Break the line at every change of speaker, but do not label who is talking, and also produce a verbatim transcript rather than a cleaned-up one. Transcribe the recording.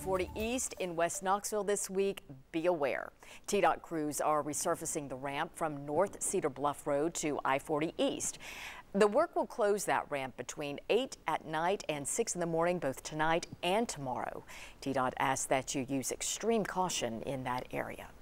forty East in West Knoxville this week. Be aware. T DOT crews are resurfacing the ramp from North Cedar Bluff Road to I forty East. The work will close that ramp between eight at night and six in the morning, both tonight and tomorrow. T DOT asks that you use extreme caution in that area.